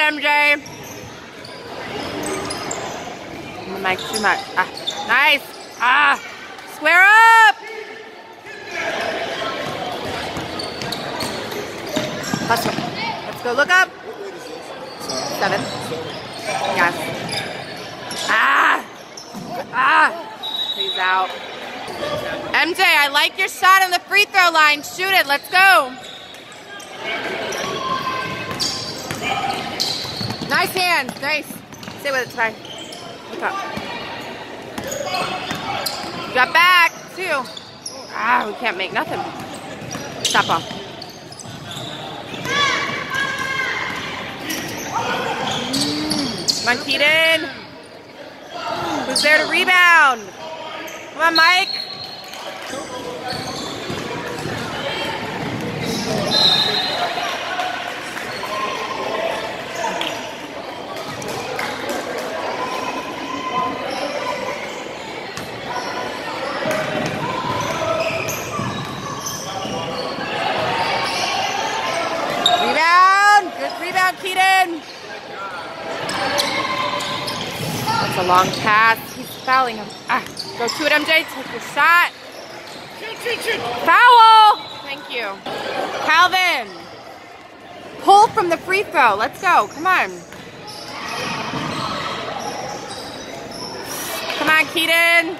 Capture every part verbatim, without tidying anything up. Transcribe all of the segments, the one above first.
M J. Oh, Mike, too much. Ah, nice. Ah, square up. Hustle. Let's go. Look up. Seven. Yes. Ah. Ah. He's out. M J, I like your shot on the free throw line. Shoot it. Let's go. Nice hands. Nice. Stay with it, Ty. Look up. You got back, too. Ah, we can't make nothing. Stop off. Come on, Keaton. Who's there to rebound? Come on, Mike. Rebound. Good rebound, Keaton. That's a long pass. He's fouling him. Ah, go to it, M J. Take your shot. Shoot, shoot, shoot. Foul. Thank you. Calvin. Pull from the free throw. Let's go. Come on. Come on, Keaton.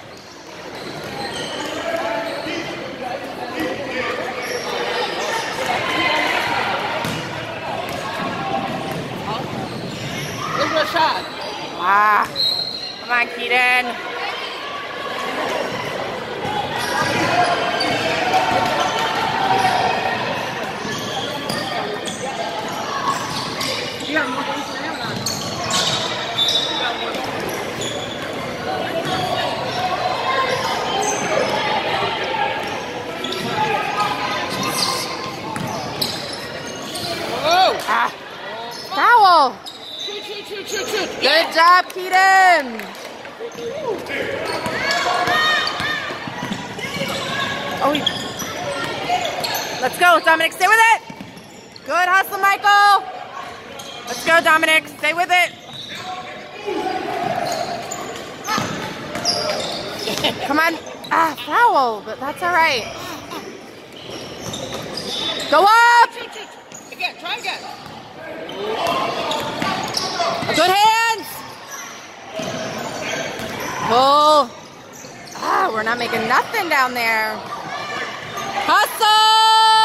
Where's my shot? Ah. Come on, Keaton. You got more points than I have or not? Whoa! Ah. Foul. Shoot, shoot, shoot, shoot, shoot. Good job, Keaton. Oh, he... Let's go, Dominic. Stay with it. Good hustle, Michael. Let's go, Dominic. Stay with it. Come on. Ah, foul, but that's all right. Go up. Shoot, shoot. Again, try again. Good hands. Pull. Ah, we're not making nothing down there. Hustle.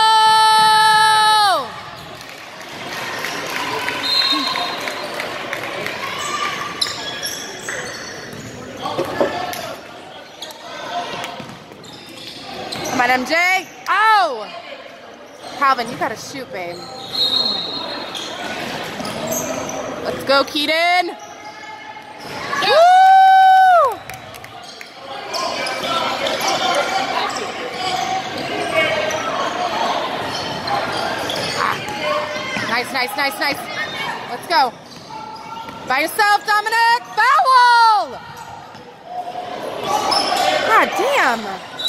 Come on, M J. Oh! Calvin, you gotta shoot, babe. Let's go, Keaton. Woo! Ah. Nice, nice, nice, nice. Let's go. By yourself, Dominic. Foul! God damn.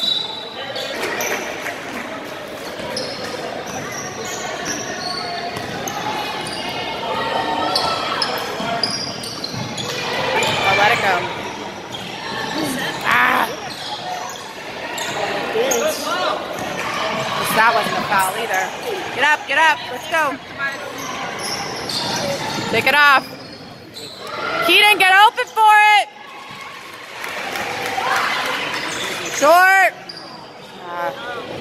Let it go. Ah. That wasn't a foul either. Get up, get up. Let's go. Take it off. Keaton, get open for it. Short. Ah.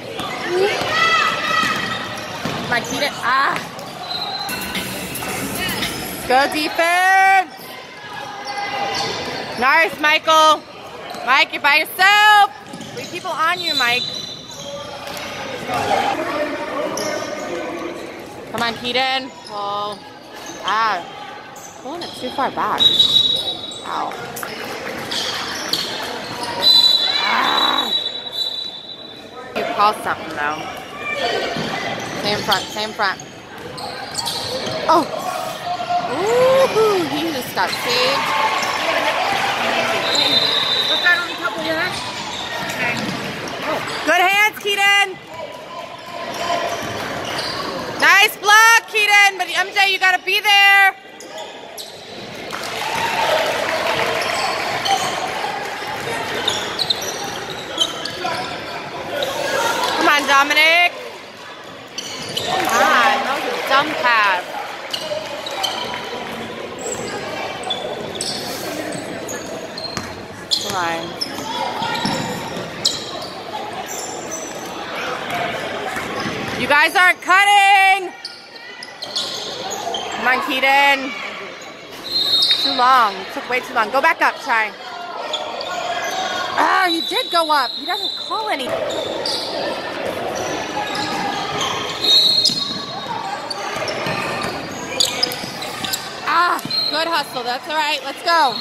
Come on, Keaton. Ah. Go defense. Nice, Michael. Mike, you're by yourself. Three people on you, Mike. Come on, Keaton. Pull. Ah. Pulling it too far back. Ow. Ah. You call something, though. Same front, same front. Oh. Ooh, he just got saved. What's that on the top of your head? Okay. Good hands, Keaton. Nice block, Keaton, but M J, you gotta be there. Come on, Dominic. Come on, that was a dumb pass. Come on. You guys aren't cutting! Come on, Keaton. Too long. It took way too long. Go back up, try. Ah, he did go up. He doesn't call any. Ah, good hustle. That's all right. Let's go.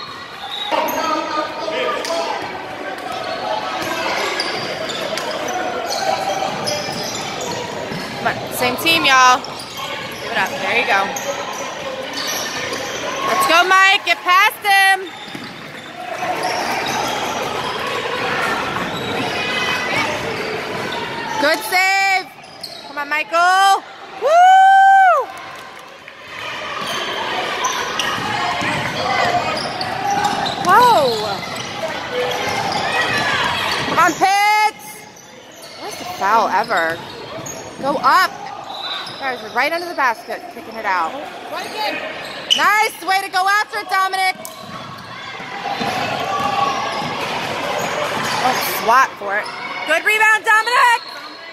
Come on, same team, y'all. Give it up. There you go. Let's go, Mike. Get past him. Good save. Come on, Michael. Woo! Whoa. Come on, Pitts. Worst foul ever. Go up. Guys, we're right under the basket, kicking it out. Try again. Nice way to go after it, Dominic. Oh, swat for it. Good rebound, Dominic.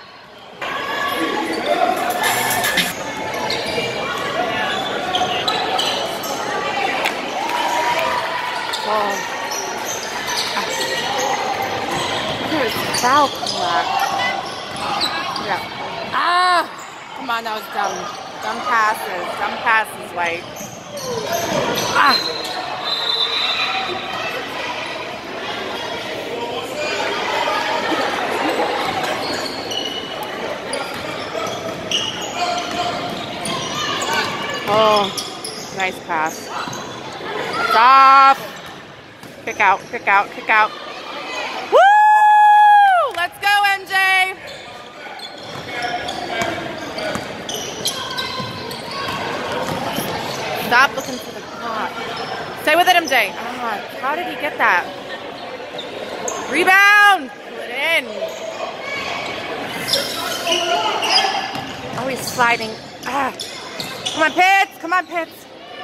Oh. There's foul clock. Yeah. Ah! Come on, that was dumb. Dumb passes. Dumb passes, White. Ah! Oh, nice pass. Stop! Kick out, kick out, kick out. Woo! Let's go, M J! Stop looking for the clock. Stay with it, M J. Ah, how did he get that? Rebound! Pull it in. Oh, he's sliding. Ah. Come on, Pitts. Come on, Pitts.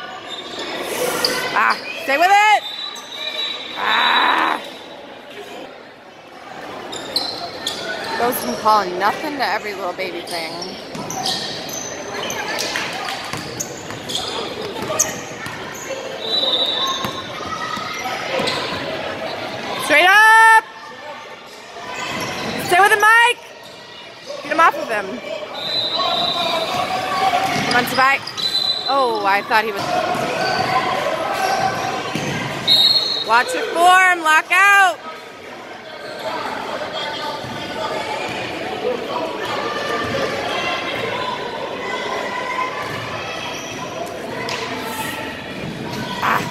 Ah, stay with it. Ah. Goes from calling nothing to every little baby thing. Straight up! Stay with him, Mike! Get him off of him. Come on, Tobias. Oh, I thought he was... Watch your form, lock out! Ah.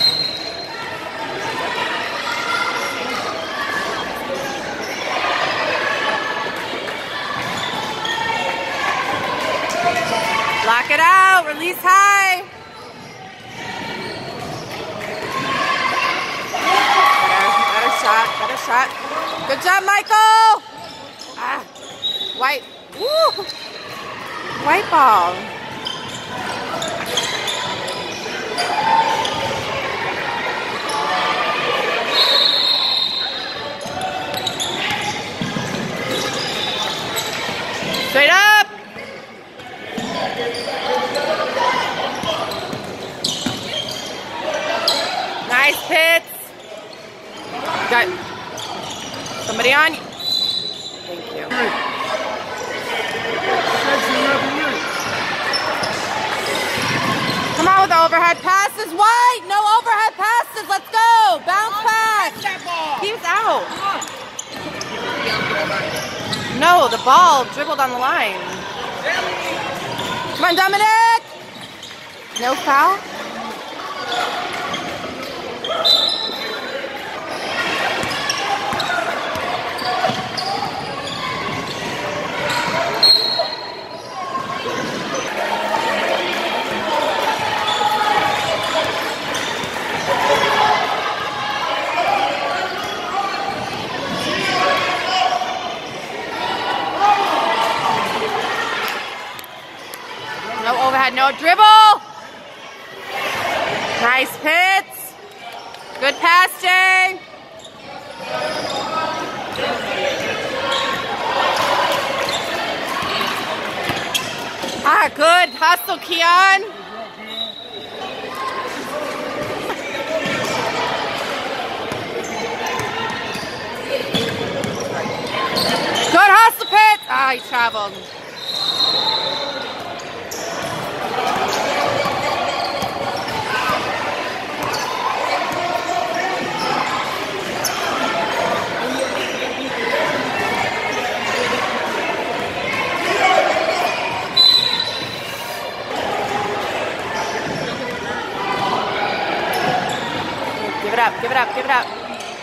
Lock it out, release high. Better, better shot, better shot. Good job, Michael. Ah, white, woo, white ball. Straight up. Nice hits. Got somebody on you. Thank you. Come on with the overhead passes. White, no overhead passes. Let's go. Bounce pass. He was out. No, the ball dribbled on the line. Come on, Dominic. No foul. good. No dribble. Nice Pitts. Good pass, Jay. Ah, good hustle, Keon. Good hustle, Pitts. Ah, he traveled. Give it up, give it up, give it up.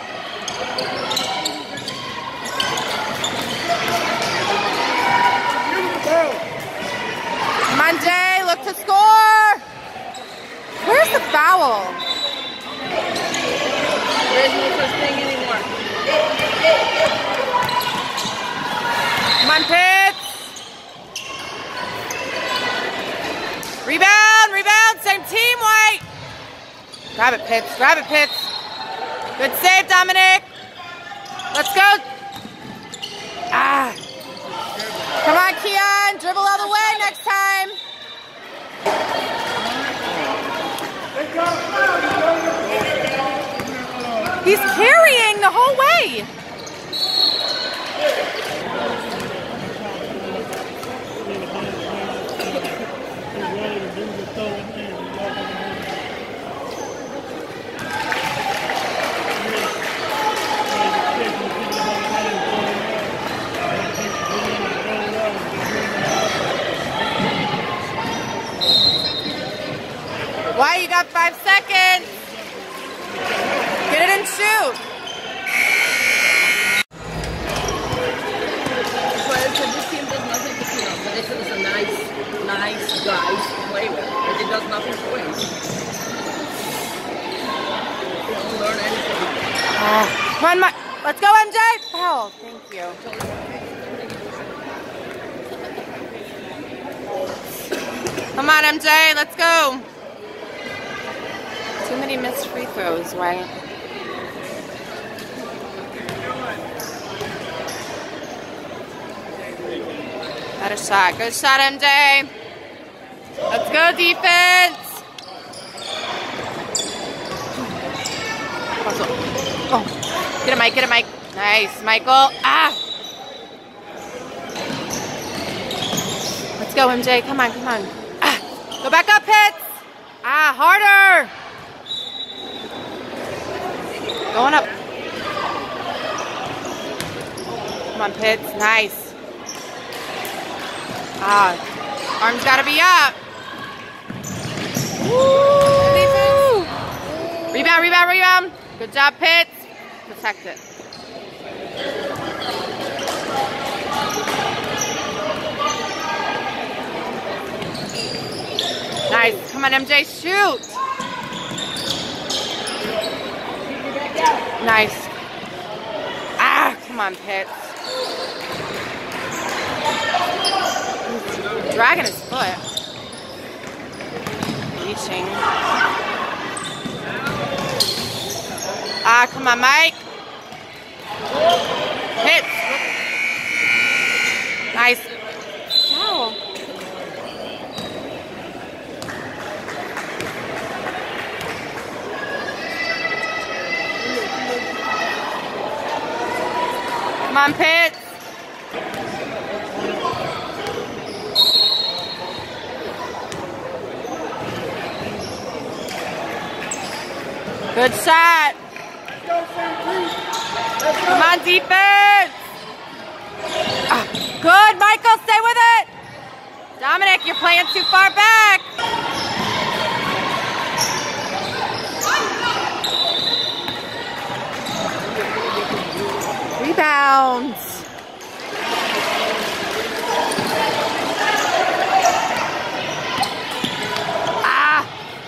Come on, Jay, look to score. Where's the foul? There's no such thing anymore. Come on, Pitts. Rebound, rebound, same team, White. Grab it, Pitts, grab it, Pitts. Good save, Dominic. Let's go. Ah. Come on, Keon. Dribble all the way next time. He's carrying the whole way. Why, you got five seconds. Get it and shoot. So I said this team does nothing to clean up, but this is a nice, nice guys to play with, but it does nothing to win. You don't learn anything. Uh, come on, my, let's go, M J. Oh, thank you. Come on, M J, let's go. Too many missed free throws, right? Got a shot. Good shot, M J. Let's go, defense. Oh, get it, Mike. Get it, Mike. Nice, Michael. Ah. Let's go, M J. Come on, come on. Ah. Go back up, Pitts. Ah, harder. Going up. Come on, Pitts. Nice. Ah, arms gotta be up. Woo! Rebound, rebound, rebound. Good job, Pitts. Protect it. Nice. Come on, M J, shoot. Nice. Ah, come on, Pitts. He's dragging his foot. Reaching. Ah, come on, Mike. Pitts. Nice. Wow. Come on, Pitts. Good shot. Come on, defense. Ah, good, Michael, stay with it. Dominic, you're playing too far back. Rebounds. Ah.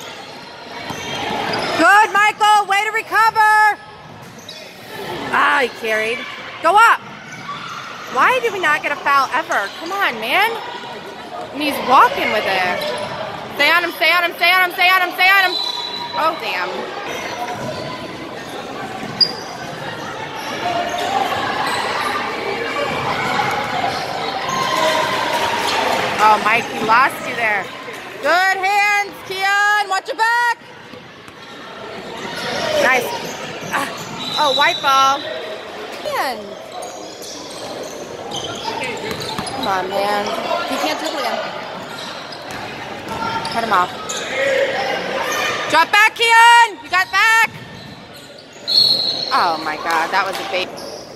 Good, Michael. Way to recover. Ah, he carried. Go up. Why did we not get a foul ever? Come on, man. And he's walking with it. Stay on him, stay on him, stay on him, stay on him, stay on him. Oh, damn. Oh, Mike, he lost you there. Good hands, Keon. Watch your back. Nice. Ah. Oh, white ball. Man. Come on, man. He can't dribble again. Cut him off. Drop back, Keon. You got back. Oh, my God. That was a bait.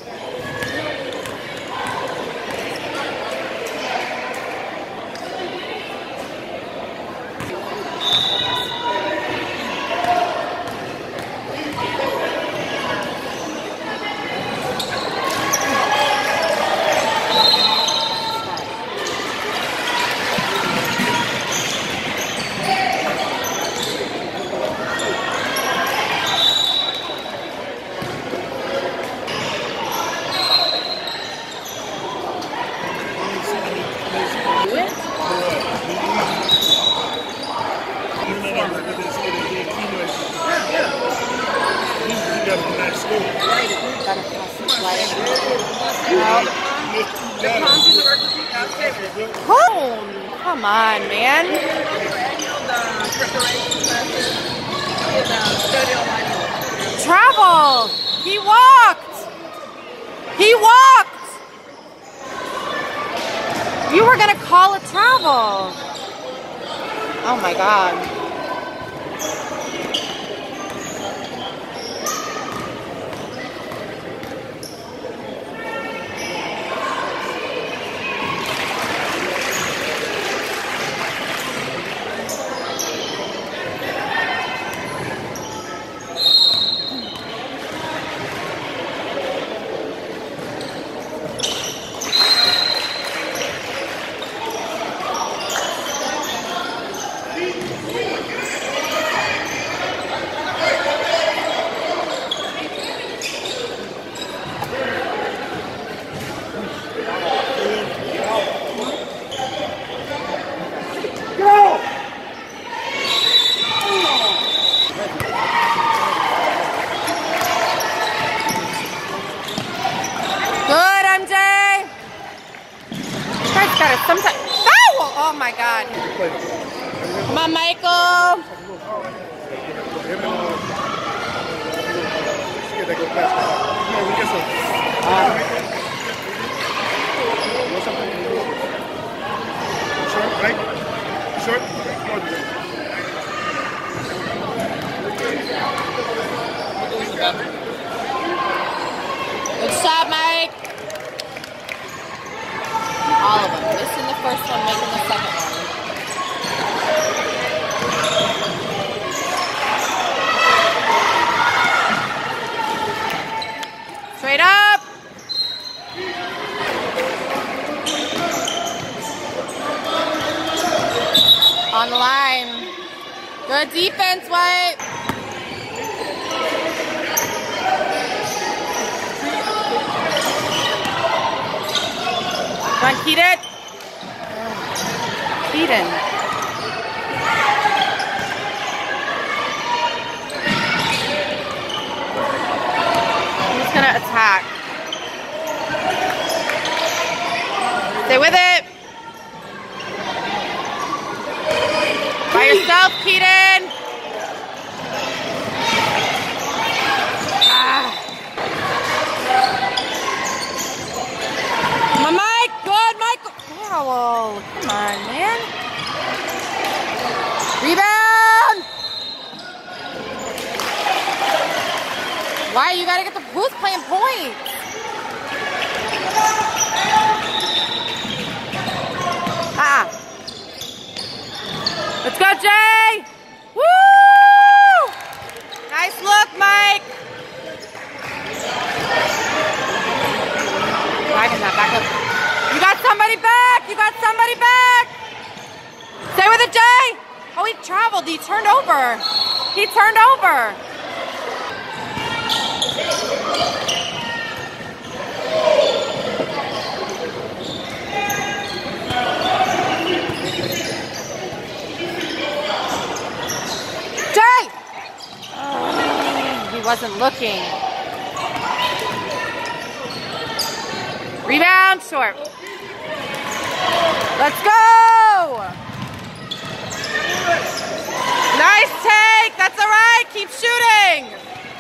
Home! Come on, man. Travel! He walked! He walked! You were gonna call a travel. Oh my God. Sometimes, oh, oh my God. Come on, Michael. Good shot, Mike. All of them. Missing the first one, making the second one. Straight up. On the line. Good defense, White. Come on, Keaton. Keaton. Who's gonna attack? Stay with it. By yourself, Keaton. Ah. Come on, Mike. Good, Michael. Foul. Come on, man. Rebound. Why? You gotta get the. Who's playing points? Ah. Let's go, Jay! Woo! Nice look, Mike! Back in that, back up. You got somebody back! You got somebody back! Stay with it, Jay! Oh, he traveled. He turned over. He turned over. wasn't looking. Rebound, short. Let's go! Nice take, that's all right, keep shooting!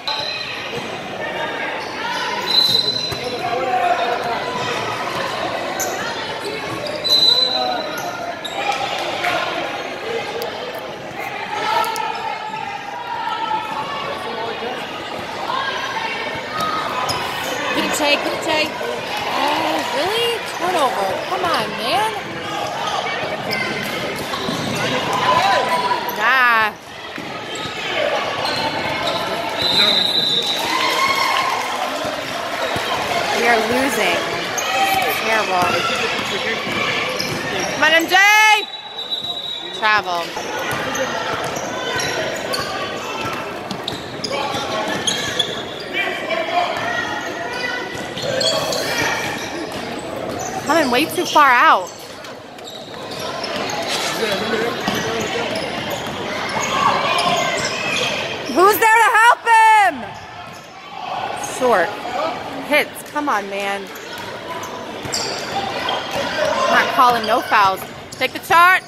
Good take, good take. Oh, really? Turnover. Come on, man. Nah. We are losing. Terrible. Come on, M J! Travel. Coming way too far out. Who's there to help him? Short. Hits. Come on, man. I'm not calling no fouls. Take the chart.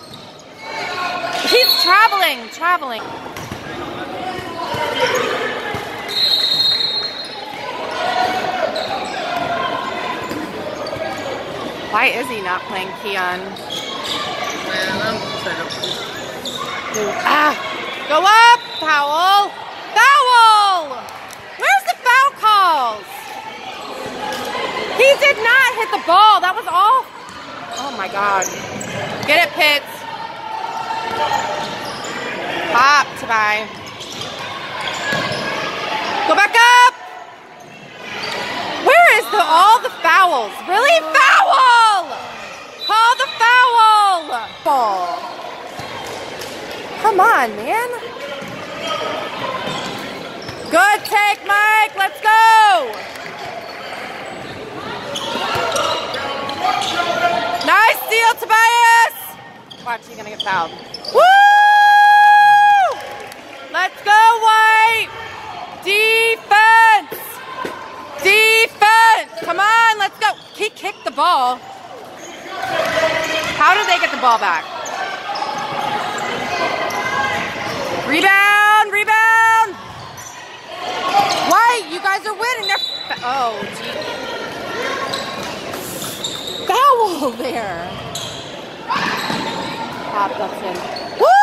He's traveling. Traveling. Why is he not playing Keon? Ah! Go up, Powell! Foul! Where's the foul calls? He did not hit the ball. That was all. Oh my God! Get it, Pitts. Pop, Tobias. Go back up. Where is the all the fouls? Really? Foul! Call the foul! Ball. Come on, man. Good take, Mike. Let's go. Nice steal, Tobias. Watch, you're gonna get fouled. Woo! Let's go, White. Defense. Defense! Come on, let's go. He kicked the ball. How did they get the ball back? Rebound, rebound. White, you guys are winning. They're oh, gee. Foul there. Pop, that's in. Woo!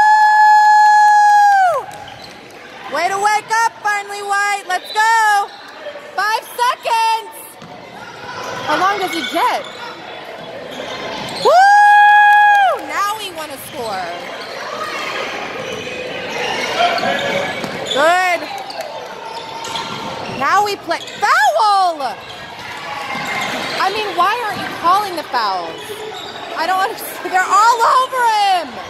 Way to wake up finally, White. Let's go. Five seconds! How long does he get? Woo! Now we want to score. Good. Now we play. Foul! I mean, why aren't you calling the fouls? I don't understand. They're all over him!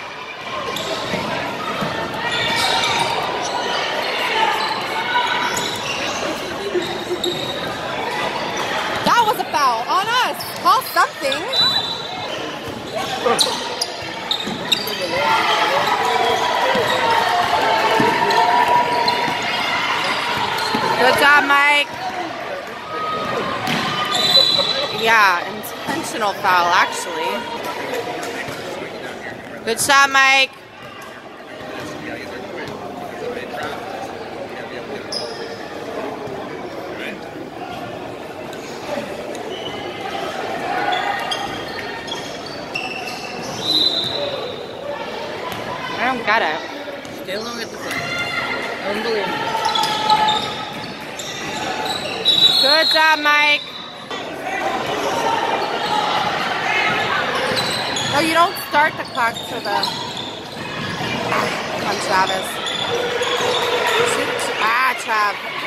Foul on us. Call something. Good job, Mike. Yeah, intentional foul, actually. Good shot, Mike. I don't get it. Stay long at the front. Unbelievable. Good job, Mike. No, you don't start the clock to the on Travis. Shoot. Ah, Trav.